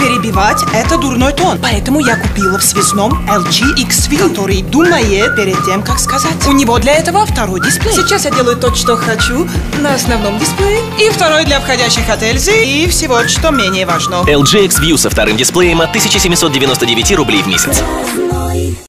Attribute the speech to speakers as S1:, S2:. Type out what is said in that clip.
S1: перебивать — это дурной тон. Поэтому я купила в связном LG X-View, который думает перед тем, как сказать. У него для этого второй дисплей. Сейчас я делаю то, что хочу на основном дисплее. И второй для входящих от Эльзы. И всего, что менее важно.
S2: LG X-View со вторым дисплеем от 1799 рублей в месяц.